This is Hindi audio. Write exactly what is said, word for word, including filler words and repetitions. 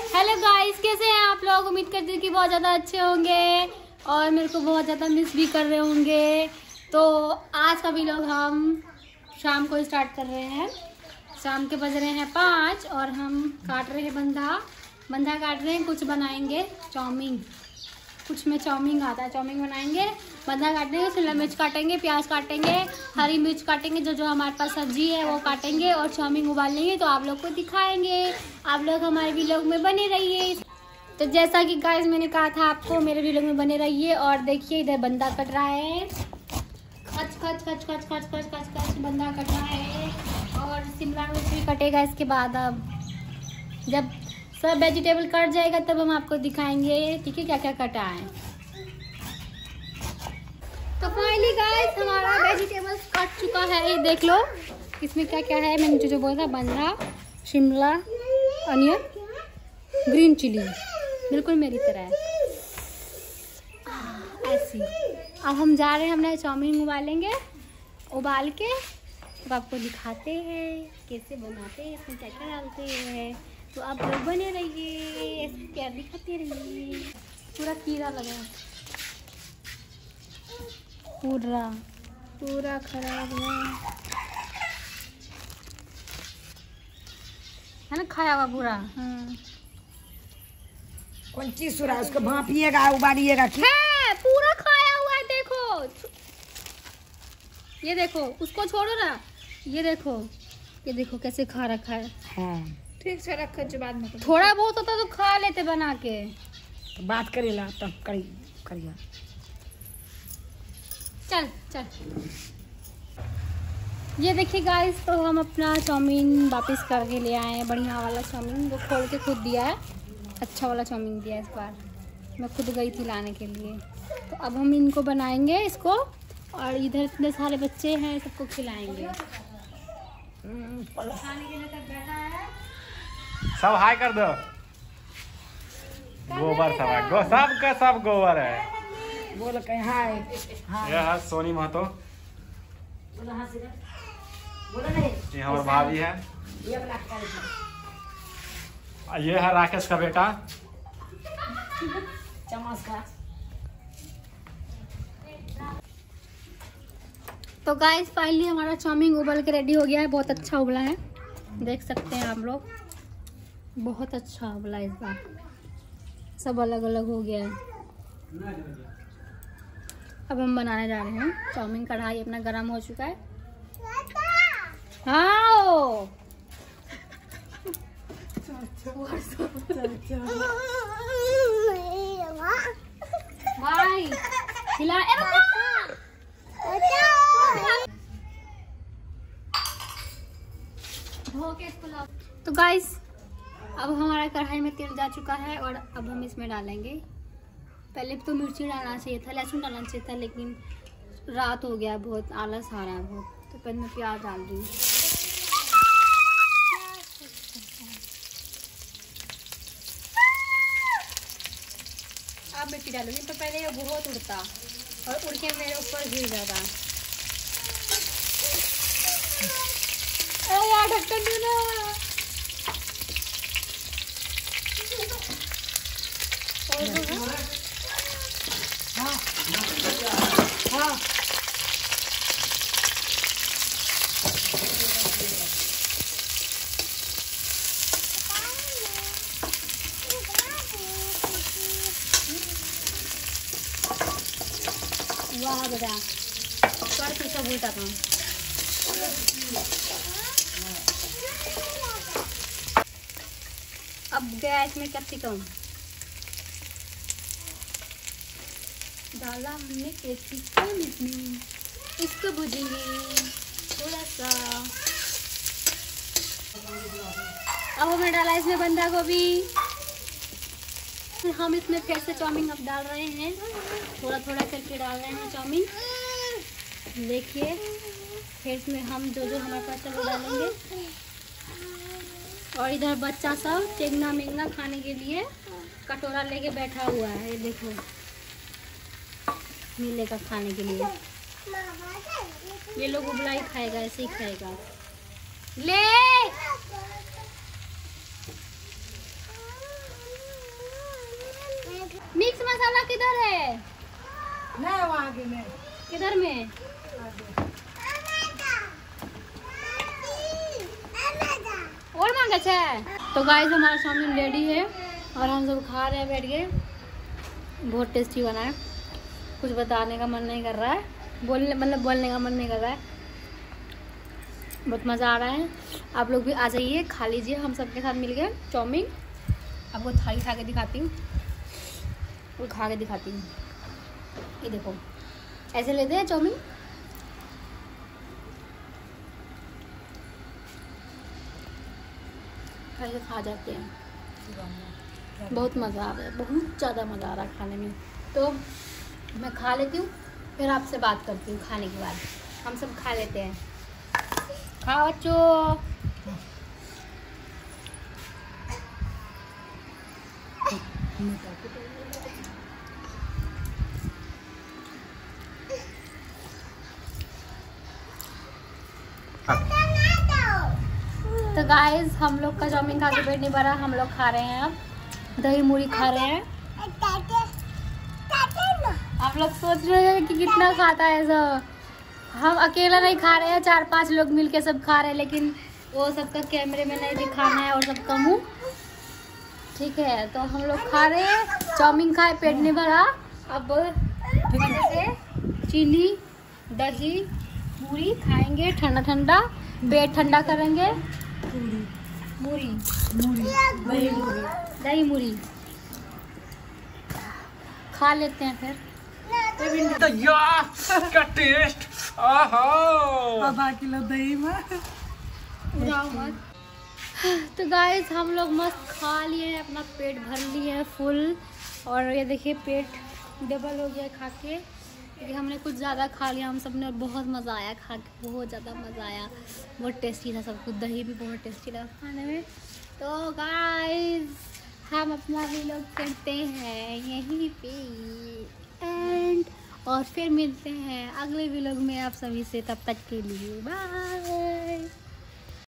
हेलो गाइस, कैसे हैं आप लोग। उम्मीद करती हूँ कि बहुत ज़्यादा अच्छे होंगे और मेरे को बहुत ज़्यादा मिस भी कर रहे होंगे। तो आज का व्लॉग हम शाम को स्टार्ट कर रहे हैं। शाम के बज रहे हैं पाँच और हम काट रहे हैं बंधा बंधा काट रहे हैं। कुछ बनाएंगे चाउमीन, कुछ में चाउमीन आता है, चाउमीन बनाएंगे। बंधा काटेंगे, शिमला मिर्च काटेंगे, प्याज काटेंगे, हरी मिर्च काटेंगे, जो जो हमारे पास सब्जी है वो काटेंगे और चाउमीन उबाल लेंगे। तो आप लोग को दिखाएंगे, आप लोग हमारे व्लॉग में बने रहिए। तो जैसा कि गाइस मैंने कहा था आपको, मेरे व्लॉग में बने रहिए। और देखिए इधर बंधा कट रहा है, खच खच खच खच खच खच खच खच बंधा कट रहा है। और शिमला मिर्च भी कटेगा इसके बाद। अब जब सब वेजिटेबल कट जाएगा तब हम आपको दिखाएंगे ठीक है क्या क्या कटा है। तो फाइनली गाइस हमारा वेजिटेबल्स कट चुका है, ये देख लो इसमें क्या क्या है। मैंने जो जो बोला था, बंधा, शिमला, अनियन, ग्रीन चिली, बिल्कुल मेरी तरह है ऐसी। अब हम जा रहे हैं, हमने चाउमीन उबालेंगे, उबाल के अब आपको दिखाते हैं कैसे बनाते हैं, इसमें क्या क्या डालते हैं। तो आप लोग बने रहिए, क्या दिखाते रहिए। पूरा कीड़ा लगा, पूरा पूरा खराब है है ना, खाया हुआ पूरा। हाँ। कौन चीज सुरा उसको भापिएगा उबालिएगा कि है पूरा खाया हुआ है। देखो ये देखो, उसको छोड़ो ना, ये देखो ये देखो कैसे खा रखा है। हाँ ठीक से रखो जो बाद में थोड़ा बहुत होता तो खा लेते बना के। तो बात करेला तब करी करिए। चल चल ये देखिए गाइस, तो हम अपना चाउमीन वापस करके ले आए हैं। बढ़िया वाला चाउमीन, वो खोल के खुद दिया है, अच्छा वाला चाउमीन दिया है इस बार। मैं खुद गई थी लाने के लिए। तो अब हम इनको बनाएंगे इसको, और इधर इतने सारे बच्चे हैं सबको खिलाएंगे। खाने के लिए तक बैठा है, सब हाय कर दो। गोबर सब है, गो सब का सब गोबर है। बोलो कहीं हाय हाँ ये है सोनी महतो, बोलो हाँ सीधा बोलो नहीं। ये हमारे भाभी है, ये अपना कर और ये है राकेश का बेटा चम्मच का। तो गाइस फाइनली हमारा चाउमीन उबल के रेडी हो गया है। बहुत अच्छा उबला है, देख सकते हैं आप लोग, बहुत अच्छा उबला इस बार। सब अलग अलग हो गया है। अब हम बनाने जा रहे हैं चाउमीन। कढ़ाई अपना गरम हो चुका है। हाँ भाई हिला तो गाइस अब हमारा कढ़ाई में तेल जा चुका है और अब हम इसमें डालेंगे। पहले तो मिर्ची डालना चाहिए था, लहसुन डालना चाहिए था, लेकिन रात हो गया, बहुत आलस आ रहा है बहुत। तो पहले मैं प्याज डाल रही हूँ। अब मिर्ची डालूंगी, तो पहले ये बहुत उड़ता और उड़ के मेरे ऊपर गिर जाता। अरे यार ढक्कन दो ना। हाँ हाँ वाह बेटा, कर फिर सब उल्टा काम। अब गैस में कैप्सिकम डाला हमने, कैप्सिकम इसमें, इसको भूजेंगे थोड़ा सा। अब हमने डाला इसमें बंधा गोभी। फिर हम इसमें फिर से चाउमीन अब डाल रहे हैं, थोड़ा थोड़ा करके डाल रहे हैं चाउमीन। देखिए फिर इसमें हम जो जो हमारे पास है वो डालेंगे। और इधर बच्चा सब टेंगना मेंगना खाने के लिए कटोरा लेके बैठा हुआ है, ये देखो मिलेगा खाने के लिए। ये लोग उबला ही खाएगा, ऐसे ही खाएगा। ले किधर है? नहीं वहाँ आगे में। किधर में? और मांगा है। तो गाइस हमारा चाउमीन रेडी है और हम सब खा रहे हैं बैठ के। बहुत टेस्टी बना है, कुछ बताने का मन नहीं कर रहा है, बोलने मतलब बोलने का मन नहीं कर रहा है। बहुत मज़ा आ रहा है। आप लोग भी आ जाइए, खा लीजिए हम सबके साथ मिल के चाउमीन। आपको थाली खा के दिखाती हूँ, वो खा के दिखाती हूँ। ये देखो, ऐसे लेते हैं चाउमीन। ऐसे खा जाते हैं। बहुत मज़ा आ रहा है, बहुत ज़्यादा मज़ा आ रहा है खाने में। तो मैं खा लेती हूँ, फिर आपसे बात करती हूँ खाने के बाद। हम सब खा लेते हैं। खाओ बच्चों। तो गाइस हम लोग का चाउमीन खा के पेट नहीं भरा, हम लोग खा रहे हैं अब दही मूढ़ी खा रहे हैं। आप लोग सोच रहे हैं कि कितना खाता है सब। हम अकेला नहीं खा रहे हैं, चार पांच लोग मिलके सब खा रहे हैं, लेकिन वो सबका कैमरे में नहीं दिखाना है और सबका मुंह। ठीक है, तो हम लोग खा रहे हैं, चाउमीन खाए पेट नहीं भरा। अब से चीनी दही पूरी खाएंगे, ठंडा ठंडा पेट ठंडा करेंगे। मूरी मूरी दही मूरी दही मूरी खा लेते हैं फिर। क्या टेस्ट! आधा किलो दही में। तो गाइस हम लोग मस्त खा लिए हैं, अपना पेट भर लिए हैं फुल। और ये देखिए पेट डबल हो गया खा के, क्योंकि हमने कुछ ज़्यादा खा लिया हम सब ने। और बहुत मज़ा आया खा के, बहुत ज़्यादा मज़ा आया। बहुत टेस्टी था सब कुछ, दही भी बहुत टेस्टी लगा खाने में। तो गाइस हम अपना व्लॉग करते हैं यहीं पे एंड, और फिर मिलते हैं अगले व्लॉग में आप सभी से। तब तक के लिए बाय।